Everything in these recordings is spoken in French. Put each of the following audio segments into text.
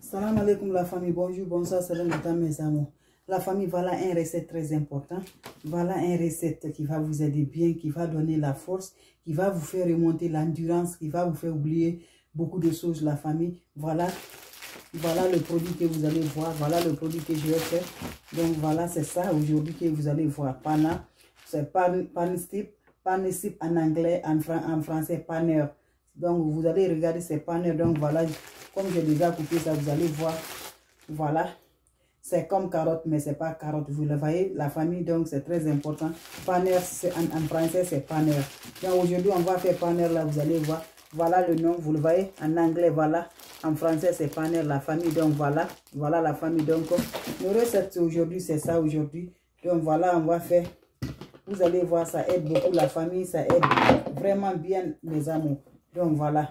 Salam alaikum la famille, bonjour, bonsoir, salam alaikum mes amours. La famille, voilà une recette très importante. Voilà une recette qui va vous aider bien, qui va donner la force, qui va vous faire remonter l'endurance, qui va vous faire oublier beaucoup de choses la famille. Voilà le produit que vous allez voir, voilà le produit que je vais faire. Donc voilà, c'est ça aujourd'hui que vous allez voir. Pana, c'est panesip en anglais, en français, panner. Donc vous allez regarder ces panner. Donc voilà, comme j'ai déjà coupé ça, vous allez voir. Voilà, c'est comme carotte, mais c'est pas carotte. Vous le voyez, la famille, donc c'est très important. Panner, en français, c'est panner. Donc aujourd'hui, on va faire panner là, vous allez voir. Voilà le nom, vous le voyez, en anglais, voilà. En français, c'est panner, la famille. Donc voilà la famille. Donc nos recettes aujourd'hui, c'est ça aujourd'hui. Donc voilà, on va faire. Vous allez voir, ça aide beaucoup la famille, ça aide vraiment bien mes amours. Donc voilà.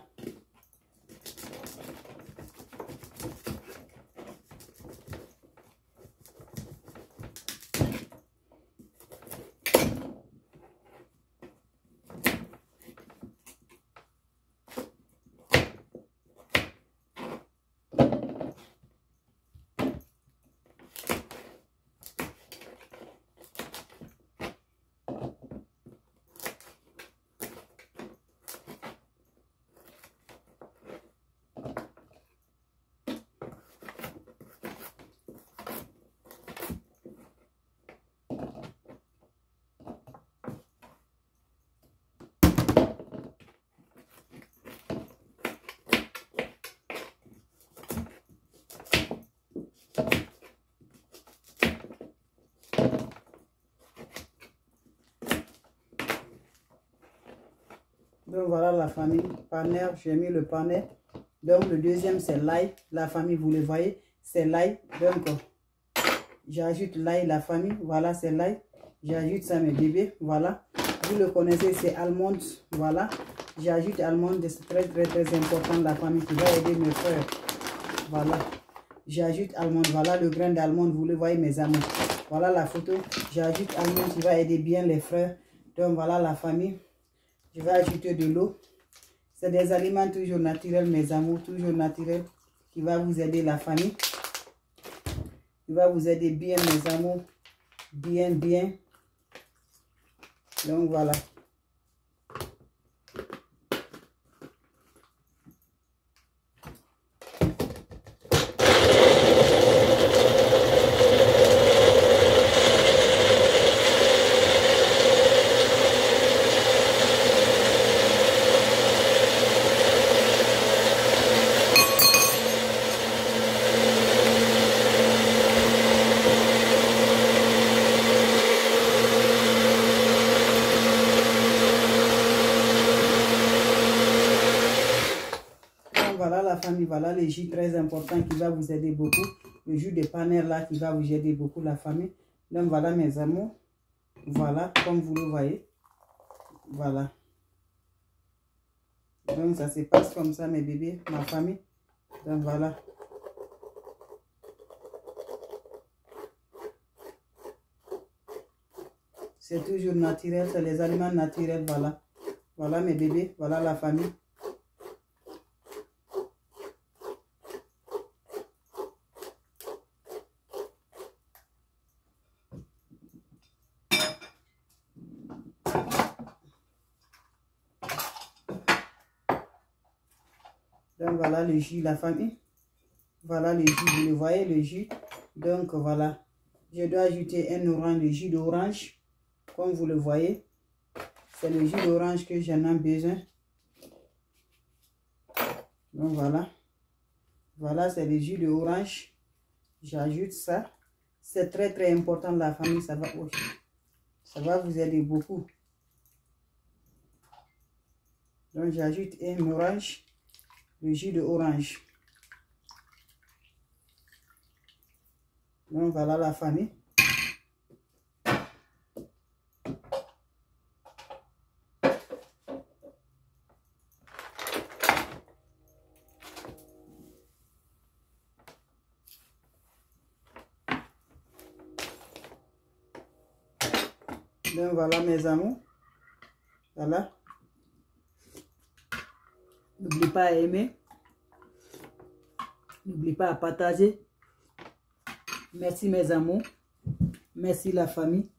Donc voilà la famille, panner, j'ai mis le panner. Donc le deuxième c'est l'ail, la famille, vous le voyez, c'est l'ail. Donc j'ajoute l'ail, la famille, voilà c'est l'ail. J'ajoute ça mes bébés, voilà. Vous le connaissez, c'est almond, voilà. J'ajoute almond, c'est très important la famille qui va aider mes frères. Voilà, j'ajoute almond, voilà le grain d'almond, vous le voyez mes amis. Voilà la photo, j'ajoute almond qui va aider bien les frères. Donc voilà la famille. Je vais ajouter de l'eau. C'est des aliments toujours naturels, mes amours, toujours naturels, qui va vous aider la famille. Qui va vous aider bien, mes amours. Bien. Donc voilà. Voilà la famille, voilà le jus très important qui va vous aider beaucoup. Le jus de panner là qui va vous aider beaucoup la famille. Donc voilà mes amours. Voilà, comme vous le voyez. Voilà. Donc ça se passe comme ça mes bébés, ma famille. Donc voilà. C'est toujours naturel, c'est les aliments naturels, voilà. Voilà mes bébés, voilà la famille. Donc voilà le jus, la famille. Voilà le jus, vous le voyez le jus. Donc voilà. Je dois ajouter un orange, le jus d'orange. Comme vous le voyez. C'est le jus d'orange que j'en ai besoin. Donc voilà. Voilà, c'est le jus d'orange. J'ajoute ça. C'est très important la famille. Ça va vous aider beaucoup. Donc j'ajoute un orange. Le jus d'orange. Donc voilà la famille. Donc voilà mes amours. Voilà. N'oubliez pas à aimer. N'oubliez pas à partager. Merci mes amours. Merci la famille.